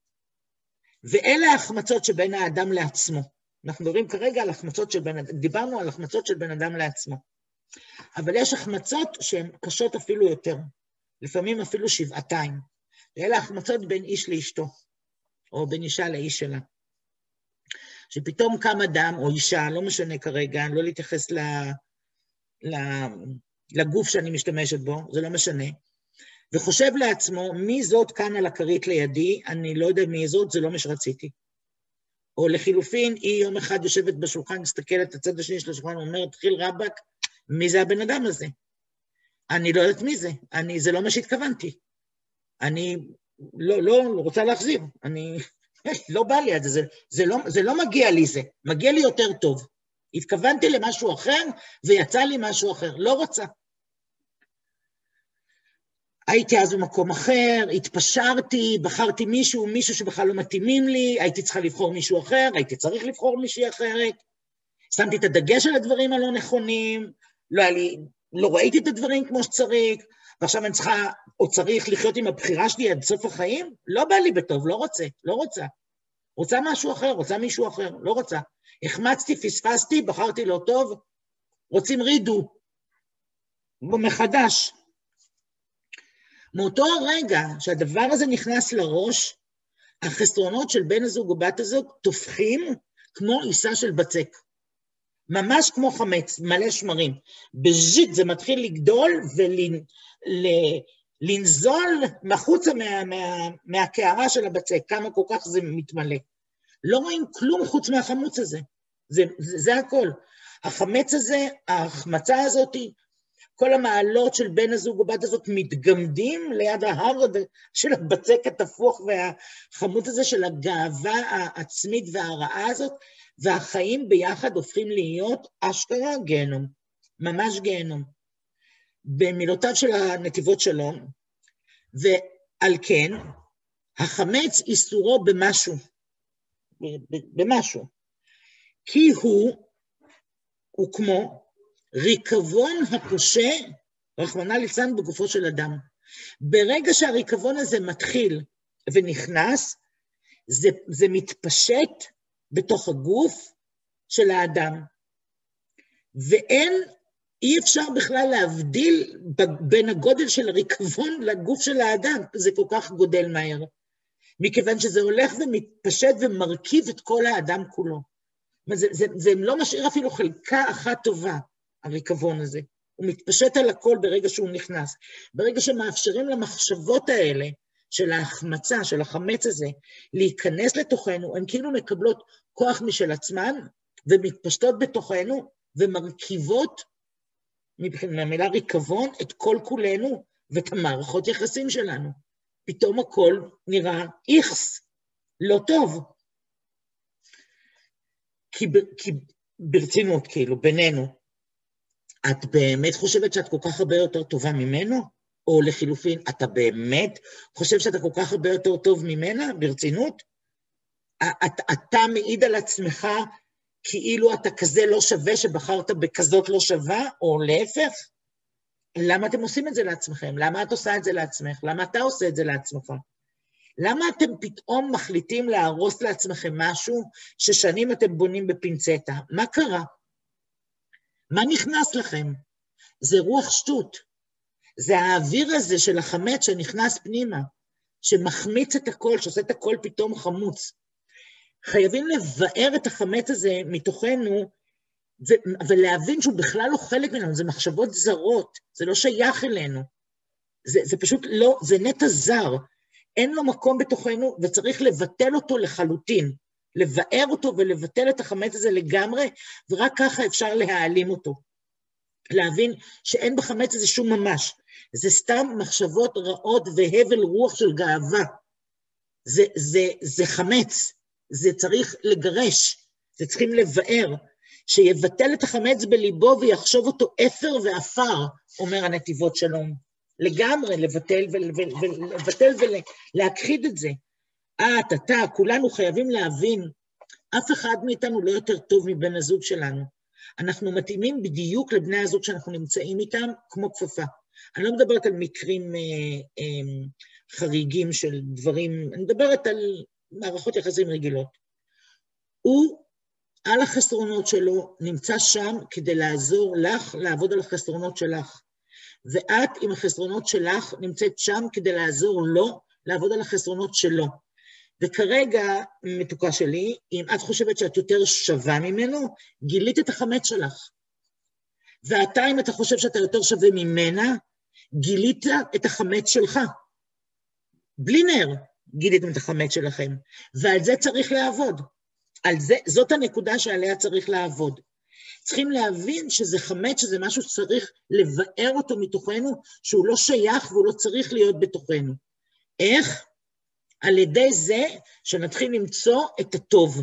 ואלה ההחמצות שבין האדם לעצמו. אנחנו מדברים כרגע על החמצות של בן אדם, דיברנו על החמצות של בן אדם לעצמו. אבל יש החמצות שהן קשות אפילו יותר, לפעמים אפילו שבעתיים. ואלה החמצות בין איש לאשתו, או בין אישה לאיש שלה. שפתאום קם אדם או אישה, לא משנה כרגע, לא להתייחס ל... ל... לגוף שאני משתמשת בו, זה לא משנה, וחושב לעצמו, מי זאת כאן על הכרית לידי, אני לא יודע מי זאת, זה לא מה שרציתי. או לחילופין, היא יום אחד יושבת בשולחן, מסתכלת את הצד השני של השולחן, ואומרת, תחיל רבק, מי זה הבן אדם הזה? אני לא יודעת מי זה, אני, זה לא מה שהתכוונתי. אני לא, לא, לא רוצה להחזיר, אני לא בא לי את זה, זה, זה, לא, זה לא מגיע לי זה, מגיע לי יותר טוב. התכוונתי למשהו אחר, ויצא לי משהו אחר, לא רוצה. הייתי אז במקום אחר, התפשרתי, בחרתי מישהו, מישהו שבכלל לא מתאימים לי, הייתי צריכה לבחור מישהו אחר, הייתי צריך לבחור מישהי אחרת, שמתי את הדגש על הדברים הלא נכונים, לא, לי, לא ראיתי את הדברים כמו שצריך, ועכשיו אני צריכה, או צריך לחיות עם הבחירה שלי עד סוף החיים, לא בא לי בטוב, לא רוצה, לא רוצה. רוצה משהו אחר, רוצה מישהו אחר, לא רוצה. החמצתי, פספסתי, בחרתי לא טוב, רוצים רידו, מחדש. מאותו הרגע שהדבר הזה נכנס לראש, החסרונות של בן הזוג או בת הזוג תופחים כמו עיסה של בצק. ממש כמו חמץ, מלא שמרים. בז'יט זה מתחיל לגדול ולנזול מחוצה מה, מה, מהקערה של הבצק, כמה כל כך זה מתמלא. לא רואים כלום חוץ מהחמוץ הזה. זה, זה, זה הכל. החמץ הזה, ההחמצה הזאת, כל המעלות של בן הזוג או בת הזאת מתגמדים ליד ההר של הבצק התפוח והחמוץ הזה של הגאווה העצמית והרעה הזאת, והחיים ביחד הופכים להיות אשכרה גיהנום, ממש גיהנום. במילותיו של הנתיבות שלום, ועל כן, החמץ איסורו במשהו, במשהו, כי הוא, הוא כמו ריקבון הפושה, רחמנא ליצלן בגופו של אדם. ברגע שהריקבון הזה מתחיל ונכנס, זה, זה מתפשט בתוך הגוף של האדם. ואין, אי אפשר בכלל להבדיל בין הגודל של הריקבון לגוף של האדם, זה כל כך גודל מהר. מכיוון שזה הולך ומתפשט ומרכיב את כל האדם כולו. זה, זה, זה לא משאיר אפילו חלקה אחת טובה, הריקבון הזה. הוא מתפשט על הכל ברגע שהוא נכנס. ברגע שמאפשרים למחשבות האלה, של ההחמצה, של החמץ הזה, להיכנס לתוכנו, הן כאילו מקבלות כוח משל עצמן, ומתפשטות בתוכנו, ומרכיבות, מהמילה ריקבון, את כל כולנו, ואת המערכות יחסים שלנו. פתאום הכל נראה איכס, לא טוב. כי, כי ברצינות, כאילו, בינינו, את באמת חושבת שאת כל כך הרבה יותר טובה ממנו? או לחילופין, אתה באמת חושב שאתה כל כך הרבה יותר טוב ממנה? ברצינות? אתה, אתה מעיד על עצמך כאילו אתה כזה לא שווה שבחרת בכזאת לא שווה, או להפך? למה אתם עושים את זה לעצמכם? למה את עושה את זה לעצמך? למה אתה עושה את זה לעצמך? למה אתם פתאום מחליטים להרוס לעצמכם משהו ששנים אתם בונים בפינצטה? מה קרה? מה נכנס לכם? זה רוח שטות. זה האוויר הזה של החמץ שנכנס פנימה, שמחמיץ את הכל, שעושה את הכל פתאום חמוץ. חייבים לבאר את החמץ הזה מתוכנו, ו- ולהבין שהוא בכלל לא חלק ממנו, זה מחשבות זרות, זה לא שייך אלינו. זה, זה פשוט לא, זה נטע זר. אין לו מקום בתוכנו, וצריך לבטל אותו לחלוטין, לבאר אותו ולבטל את החמץ הזה לגמרי, ורק ככה אפשר להעלים אותו. להבין שאין בחמץ הזה שום ממש. זה סתם מחשבות רעות והבל רוח של גאווה. זה, זה, זה חמץ, זה צריך לגרש, זה צריכים לבאר, שיבטל את החמץ בליבו ויחשוב אותו אפר ואפר, אומר הנתיבות שלום. לגמרי, לבטל ולבטל ולהכחיד את זה. את, אתה, כולנו חייבים להבין, אף אחד מאיתנו לא יותר טוב מבן הזוג שלנו. אנחנו מתאימים בדיוק לבני הזוג שאנחנו נמצאים איתם כמו כפפה. אני לא מדברת על מקרים אה, אה, חריגים של דברים, אני מדברת על מערכות יחסים רגילות. הוא, על החסרונות שלו, נמצא שם כדי לעזור לך לעבוד על החסרונות שלך. ואת עם החסרונות שלך נמצאת שם כדי לעזור לו לעבוד על החסרונות שלו. וכרגע, מתוקה שלי, אם את חושבת שאת יותר שווה ממנו, גילית את החמץ שלך. ואתה, אם אתה חושב שאתה יותר שווה ממנה, גילית את החמץ שלך. בלי נר גיליתם את החמץ שלכם. ועל זה צריך לעבוד. על זה, זאת הנקודה שעליה צריך לעבוד. צריכים להבין שזה חמץ, שזה משהו שצריך לבאר אותו מתוכנו, שהוא לא שייך והוא לא צריך להיות בתוכנו. איך? על ידי זה שנתחיל למצוא את הטוב.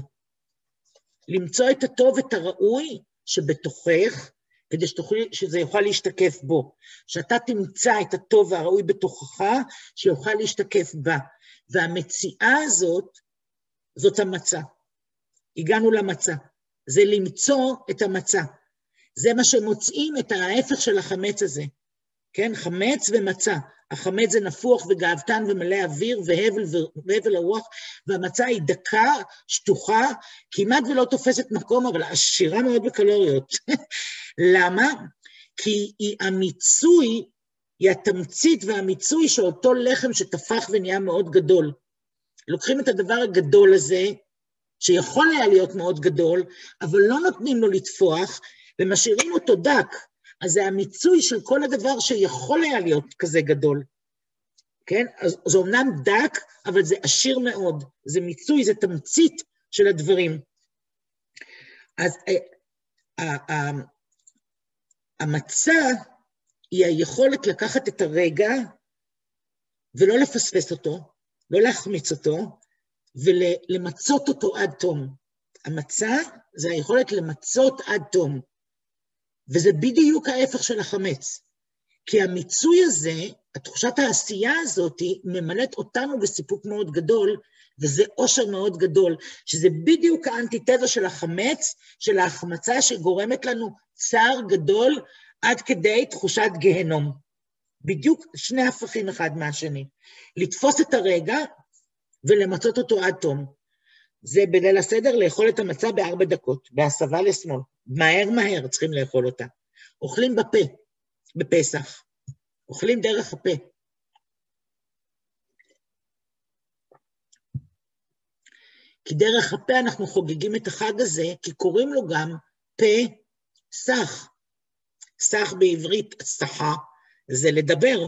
למצוא את הטוב, את הראוי שבתוכך, כדי שתוכלי, שזה יוכל להשתקף בו. שאתה תמצא את הטוב והראוי בתוכך, שיוכל להשתקף בה. והמציאה הזאת, זאת המצא. הגענו למצא. זה למצוא את המצא. זה מה שמוצאים את ההפך של החמץ הזה. כן? חמץ ומצא. החמץ זה נפוח וגאוותן ומלא אוויר והבל, והבל הרוח, והמצא היא דקה, שטוחה, כמעט ולא תופסת מקום, אבל עשירה מאוד בקלוריות. למה? כי היא המיצוי, היא התמצית והמיצוי שאותו לחם שטפח ונהיה מאוד גדול. לוקחים את הדבר הגדול הזה, שיכול היה להיות מאוד גדול, אבל לא נותנים לו לטפוח, ומשאירים אותו דק. אז זה המיצוי של כל הדבר שיכול היה להיות כזה גדול. כן? אז זה אומנם דק, אבל זה עשיר מאוד. זה מיצוי, זה תמצית של הדברים. אז המצע היא היכולת לקחת את הרגע, ולא לפספס אותו, לא להחמיץ אותו, ולמצות אותו עד תום. המצע זה היכולת למצות עד תום. וזה בדיוק ההפך של החמץ. כי המיצוי הזה, התחושת העשייה הזאת, ממלאת אותנו בסיפוק מאוד גדול, וזה עושר מאוד גדול, שזה בדיוק האנטיתזה של החמץ, של ההחמצה שגורמת לנו צער גדול, עד כדי תחושת גהנום. בדיוק שני הפכים אחד מהשני. לתפוס את הרגע, ולמצות אותו עד תום. זה בליל הסדר לאכול את המצה בארבע דקות, בהסבה לשמאל. מהר מהר צריכים לאכול אותה. אוכלים בפה, בפסח. אוכלים דרך הפה. כי דרך הפה אנחנו חוגגים את החג הזה, כי קוראים לו גם פה סח. סח בעברית, סחה, זה לדבר.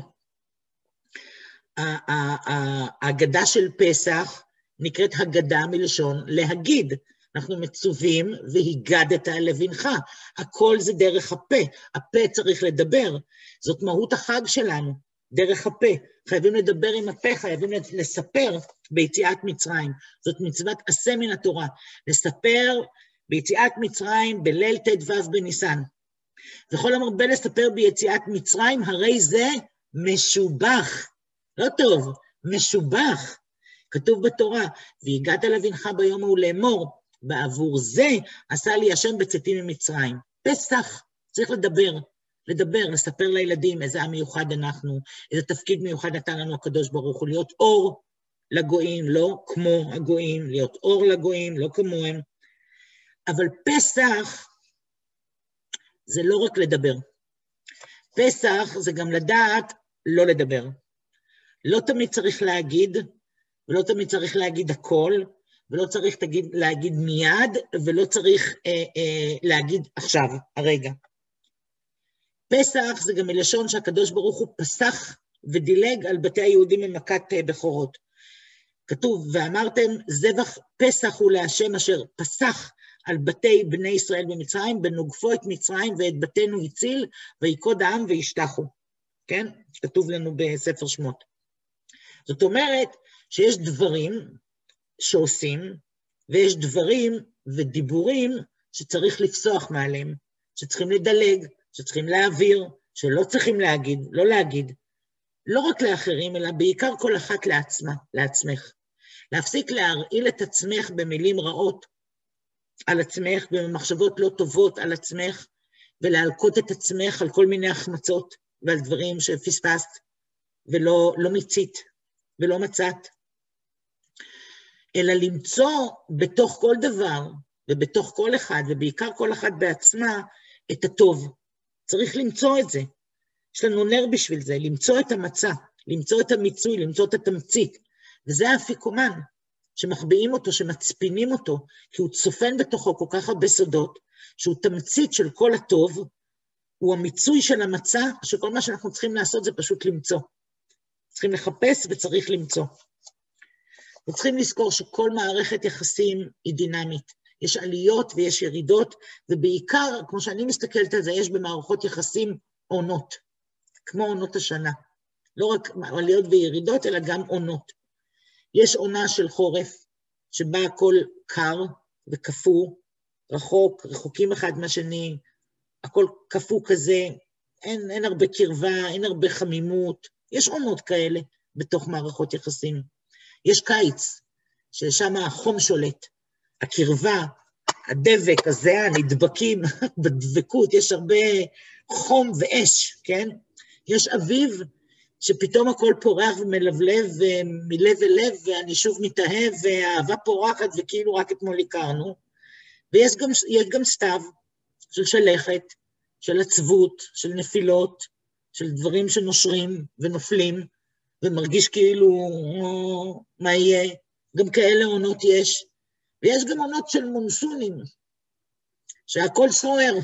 ההגדה של פסח נקראת הגדה מלשון להגיד. אנחנו מצווים והגדת לבנך. הכל זה דרך הפה. הפה צריך לדבר. זאת מהות החג שלנו, דרך הפה. חייבים לדבר עם הפה, חייבים לספר ביציאת מצרים. זאת מצוות עשה מן התורה. לספר ביציאת מצרים בליל ת' ו' בניסן. וכל המרבה לספר ביציאת מצרים, הרי זה משובח. לא טוב, משובח. כתוב בתורה, והגעת לבנך ביום ההוא לאמור, בעבור זה עשה לי השם בצאתי ממצרים. פסח, צריך לדבר, לדבר, לספר לילדים איזה עם מיוחד אנחנו, איזה תפקיד מיוחד נתן לנו הקדוש ברוך הוא, להיות אור לגויים, לא כמו הגויים, להיות אור לגויים, לא כמוהם. אבל פסח זה לא רק לדבר. פסח זה גם לדעת לא לדבר. לא תמיד צריך להגיד, ולא תמיד צריך להגיד הכל, ולא צריך תגיד, להגיד מיד, ולא צריך אה, אה, להגיד עכשיו, הרגע. פסח זה גם מלשון שהקדוש ברוך הוא פסח ודילג על בתי היהודים ממכת אה, בכורות. כתוב, ואמרתם, זבח פסח הוא להשם אשר פסח על בתי בני ישראל במצרים, בנוגפו את מצרים ואת בתינו הציל, ויקוד העם וישתחו. כן? כתוב לנו בספר שמות. זאת אומרת שיש דברים שעושים, ויש דברים ודיבורים שצריך לפסוח מעליהם, שצריכים לדלג, שצריכים להעביר, שלא צריכים להגיד, לא להגיד, לא רק לאחרים, אלא בעיקר כל אחת לעצמה, לעצמך. להפסיק להרעיל את עצמך במילים רעות על עצמך, במחשבות לא טובות על עצמך, ולהלקות את עצמך על כל מיני החמצות, ועל דברים שפספסת, ולא לא מיצית, ולא מצאת. אלא למצוא בתוך כל דבר, ובתוך כל אחד, ובעיקר כל אחד בעצמה, את הטוב. צריך למצוא את זה. יש לנו נר בשביל זה, למצוא את המצע, למצוא את המיצוי, למצוא את התמצית. וזה האפיקומן, שמחביאים אותו, שמצפינים אותו, כי הוא צופן בתוכו כל כך הרבה סודות, שהוא תמצית של כל הטוב, הוא המיצוי של המצע, שכל מה שאנחנו צריכים לעשות זה פשוט למצוא. צריכים לחפש וצריך למצוא. וצריכים לזכור שכל מערכת יחסים היא דינמית. יש עליות ויש ירידות, ובעיקר, כמו שאני מסתכלת על זה, יש במערכות יחסים עונות, כמו עונות השנה. לא רק עליות וירידות, אלא גם עונות. יש עונה של חורף, שבה הכל קר וקפוא, רחוק, רחוקים אחד מהשני, הכל קפוא כזה, אין, אין הרבה קרבה, אין הרבה חמימות, יש עונות כאלה בתוך מערכות יחסים. יש קיץ, ששם החום שולט, הקרבה, הדבק הזה, הנדבקים בדבקות, יש הרבה חום ואש, כן? יש אביב, שפתאום הכל פורח ומלבלב מלב אל לב, ואני שוב מתאהב, והאהבה פורחת, וכאילו רק אתמול הכרנו. ויש גם, יש גם סתיו של שלכת, של עצבות, של נפילות, של דברים שנושרים ונופלים, ומרגיש כאילו, או, מה יהיה? גם כאלה עונות יש. ויש גם עונות של מונסונים, שהכל סוער.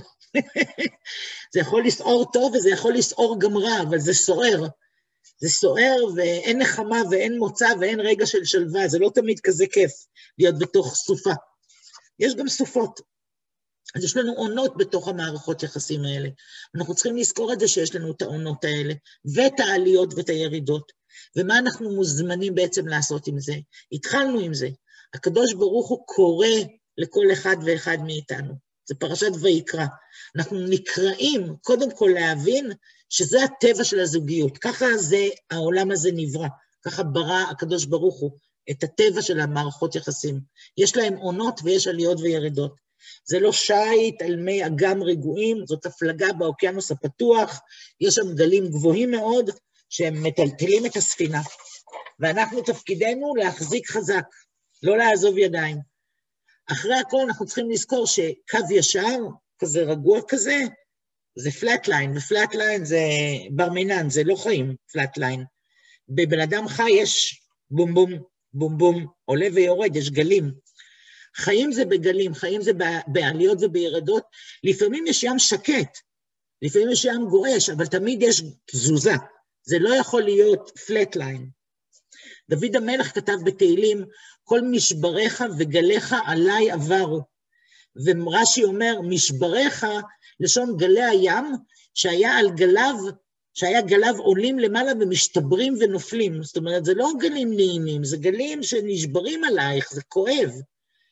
זה יכול לסעור טוב, וזה יכול לסעור גם רע, אבל זה סוער. זה סוער, ואין נחמה, ואין מוצא, ואין רגע של שלווה. זה לא תמיד כזה כיף להיות בתוך סופה. יש גם סופות. אז יש לנו עונות בתוך המערכות יחסים האלה. אנחנו צריכים לזכור את זה שיש לנו את העונות האלה, ואת העליות ואת הירידות, ומה אנחנו מוזמנים בעצם לעשות עם זה. התחלנו עם זה. הקדוש ברוך הוא קורא לכל אחד ואחד מאיתנו. זה פרשת ויקרא. אנחנו נקראים קודם כל להבין שזה הטבע של הזוגיות. ככה זה, העולם הזה נברא. ככה ברא הקדוש ברוך הוא את הטבע של המערכות יחסים. יש להם עונות ויש עליות וירידות. זה לא שייט על מי אגם רגועים, זאת הפלגה באוקיינוס הפתוח, יש שם גלים גבוהים מאוד שהם מטלטלים את הספינה. ואנחנו תפקידנו להחזיק חזק, לא לעזוב ידיים. אחרי הכל אנחנו צריכים לזכור שקו ישר, כזה רגוע כזה, זה פלאט-ליין, ופלאט-ליין זה בר מינן, זה לא חיים, פלאט-ליין. בבן אדם חי יש בום בום, בום בום, עולה ויורד, יש גלים. חיים זה בגלים, חיים זה בעליות ובירדות, לפעמים יש ים שקט, לפעמים יש ים גורש, אבל תמיד יש תזוזה, זה לא יכול להיות פלאט-ליין. דוד המלך כתב בתהילים, כל משבריך וגליך עליי עברו, ורש"י אומר, משבריך, לשון גלי הים, שהיה על גליו, שהיה גליו עולים למעלה ומשתברים ונופלים, זאת אומרת, זה לא גלים נעימים, זה גלים שנשברים עלייך, זה כואב.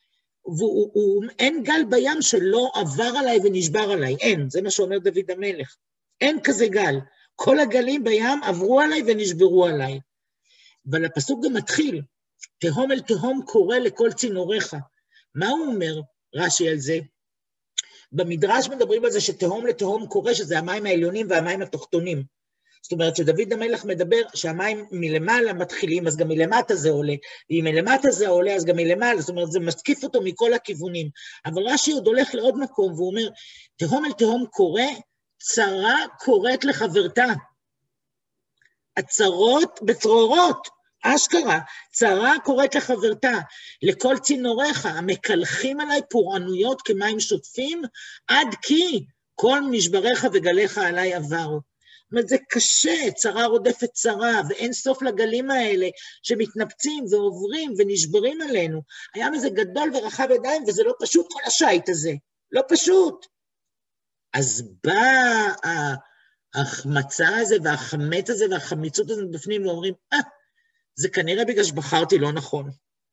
ואין גל בים שלא עבר עליי ונשבר עליי, אין, זה מה שאומר דוד המלך. אין כזה גל. כל הגלים בים עברו עליי ונשברו עליי. אבל הפסוק גם מתחיל, תהום אל תהום קורא לכל צינוריך. מה הוא אומר, רש"י, על זה? במדרש מדברים על זה שתהום לתהום קורא, שזה המים העליונים והמים התחתונים. זאת אומרת שדוד המלך מדבר שהמים מלמעלה מתחילים, אז גם מלמטה זה עולה, ואם מלמטה זה עולה, אז גם מלמעלה, זאת אומרת, זה משקיף אותו מכל הכיוונים. אבל רש"י עוד הולך לעוד מקום, והוא אומר, תהום אל תהום קורא, צרה קוראת לחברתה. הצרות בצרורות, אשכרה, צרה קוראת לחברתה, לכל צינוריך, המקלחים עליי פורענויות כמים שוטפים, עד כי כל משבריך וגליך עליי עברו. זאת אומרת, זה קשה, צרה רודפת צרה, ואין סוף לגלים האלה שמתנפצים ועוברים ונשברים עלינו. הים הזה גדול ורחב ידיים, וזה לא פשוט כל השייט הזה, לא פשוט. אז בא ההחמצה הזה והחמץ הזה והחמיצות הזה בפנים, ואומרים, אה, זה כנראה בגלל שבחרתי לא נכון.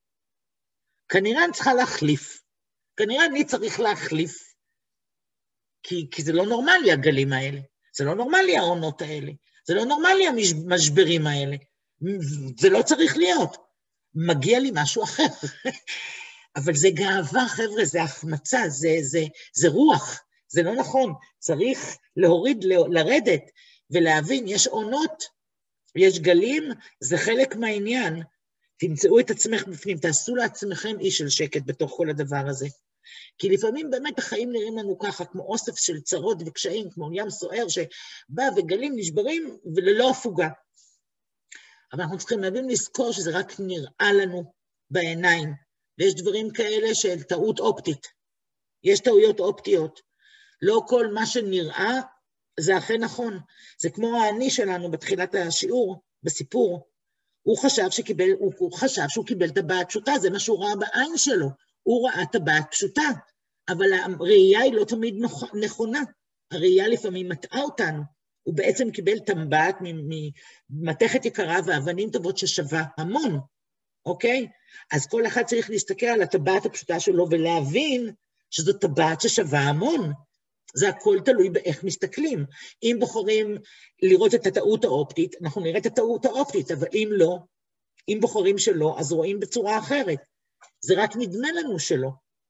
כנראה אני צריכה להחליף. כנראה אני צריך להחליף. כי, כי זה לא נורמלי הגלים האלה. זה לא נורמלי העונות האלה. זה לא נורמלי המשברים האלה. זה לא צריך להיות. מגיע לי משהו אחר. אבל זה גאווה, חבר'ה, זה החמצה, זה, זה, זה רוח. זה לא נכון. צריך להוריד, לרדת ולהבין, יש עונות, יש גלים, זה חלק מהעניין. תמצאו את עצמך בפנים, תעשו לעצמכם איש של שקט בתוך כל הדבר הזה. כי לפעמים באמת החיים נראים לנו ככה, כמו אוסף של צרות וקשיים, כמו ים סוער שבא וגלים נשברים וללא הפוגה. אבל אנחנו צריכים להבין לזכור שזה רק נראה לנו בעיניים, ויש דברים כאלה של טעות אופטית. יש טעויות אופטיות. לא כל מה שנראה זה אכן נכון. זה כמו העני שלנו בתחילת השיעור, בסיפור. הוא חשב שקיבל, הוא, הוא חשב שהוא קיבל טבעת פשוטה, זה מה שהוא ראה בעין שלו. הוא ראה טבעת פשוטה, אבל הראייה היא לא תמיד נכונה. הראייה לפעמים מטעה אותנו. הוא בעצם קיבל טבעת ממתכת יקרה ואבנים טובות ששווה המון, אוקיי? אז כל אחד צריך להסתכל על הטבעת הפשוטה שלו ולהבין שזו טבעת ששווה המון. זה הכל תלוי באיך מסתכלים. אם בוחרים לראות את הטעות האופטית, אנחנו נראה את הטעות האופטית, אבל אם לא, אם בוחרים שלא, אז רואים בצורה אחרת. זה רק נדמה לנו שלא.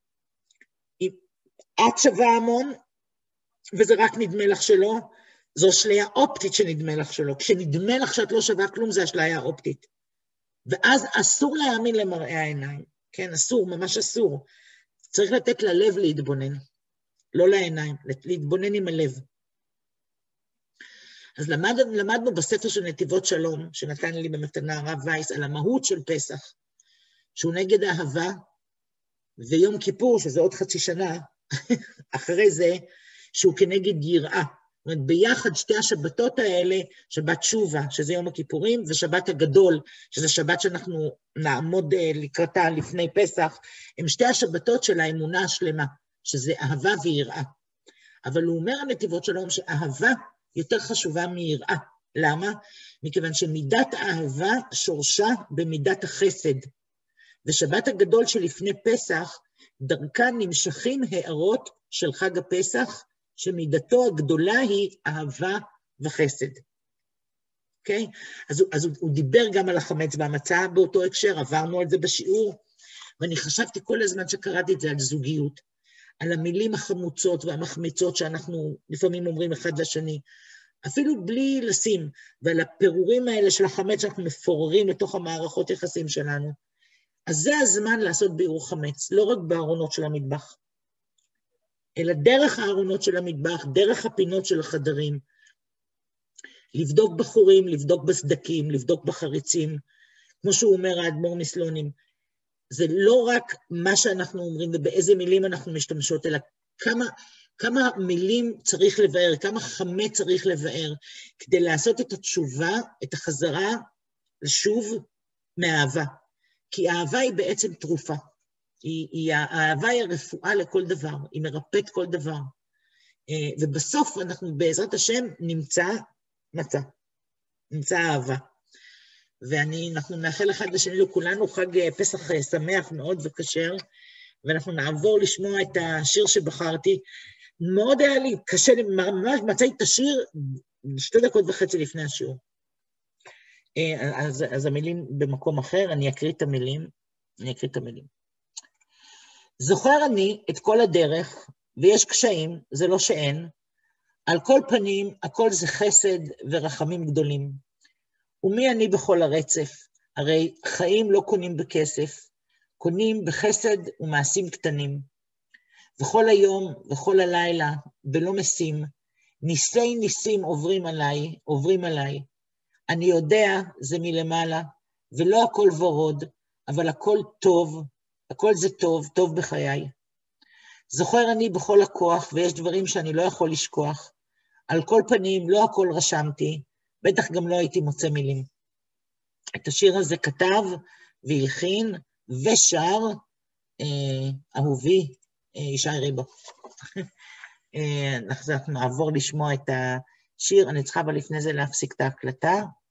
אם את שווה המון, וזה רק נדמה לך שלא, זו אשליה אופטית שנדמה לך שלא. כשנדמה לך שאת לא שווה כלום, זה אשליה אופטית. ואז אסור להאמין למראה העיניים. כן, אסור, ממש אסור. צריך לתת ללב להתבונן. לא לעיניים, להתבונן עם הלב. אז למד, למדנו בספר של נתיבות שלום, שנתן לי במתנה הרב וייס, על המהות של פסח, שהוא נגד אהבה, ויום כיפור, שזה עוד חצי שנה, אחרי זה, שהוא כנגד יראה. זאת אומרת, ביחד שתי השבתות האלה, שבת שובה, שזה יום הכיפורים, ושבת הגדול, שזה שבת שאנחנו נעמוד לקראתה לפני פסח, הם שתי השבתות של האמונה השלמה. שזה אהבה ויראה. אבל הוא אומר הנתיבות שלום שאהבה יותר חשובה מיראה. למה? מכיוון שמידת האהבה שורשה במידת החסד. ושבת הגדול שלפני פסח, דרכה נמשכים הערות של חג הפסח, שמידתו הגדולה היא אהבה וחסד. אוקיי? אז, אז הוא, הוא דיבר גם על החמץ והמצה באותו הקשר, עברנו על זה בשיעור, ואני חשבתי כל הזמן שקראתי את זה על זוגיות. על המילים החמוצות והמחמיצות שאנחנו לפעמים אומרים אחד לשני, אפילו בלי לשים, ועל הפירורים האלה של החמץ שאנחנו מפוררים לתוך המערכות יחסים שלנו. אז זה הזמן לעשות ביעור חמץ, לא רק בארונות של המטבח, אלא דרך הארונות של המטבח, דרך הפינות של החדרים, לבדוק בחורים, לבדוק בסדקים, לבדוק בחריצים, כמו שהוא אומר האדמו"ר מסלונים, זה לא רק מה שאנחנו אומרים ובאיזה מילים אנחנו משתמשות, אלא כמה, כמה מילים צריך לבאר, כמה חמץ צריך לבאר, כדי לעשות את התשובה, את החזרה לשוב מאהבה. כי האהבה היא בעצם תרופה. היא, היא, האהבה היא הרפואה לכל דבר, היא מרפאת כל דבר. ובסוף אנחנו בעזרת השם נמצא מצא, נמצא אהבה. ואנחנו נאחל אחד לשני לכולנו חג פסח שמח מאוד וכשר, ואנחנו נעבור לשמוע את השיר שבחרתי. מאוד היה לי קשה, ממש מצאתי את השיר שתי דקות וחצי לפני השיעור. אז, אז המילים במקום אחר, אני אקריא את המילים, אני אקריא את המילים. זוכר אני את כל הדרך, ויש קשיים, זה לא שאין, על כל פנים, הכל זה חסד ורחמים גדולים. ומי אני בכל הרצף? הרי חיים לא קונים בכסף, קונים בחסד ומעשים קטנים. וכל היום וכל הלילה, בלא משים, ניסי ניסים עוברים עליי, עוברים עליי. אני יודע, זה מלמעלה, ולא הכל ורוד, אבל הכל טוב, הכל זה טוב, טוב בחיי. זוכר אני בכל הכוח, ויש דברים שאני לא יכול לשכוח. על כל פנים, לא הכל רשמתי, בטח גם לא הייתי מוצא מילים. את השיר הזה כתב והלחין ושר אה, אהובי, אה, ישי ריבו. אה, אנחנו נעבור לשמוע את השיר, אני צריכה אבל לפני זה להפסיק את ההקלטה.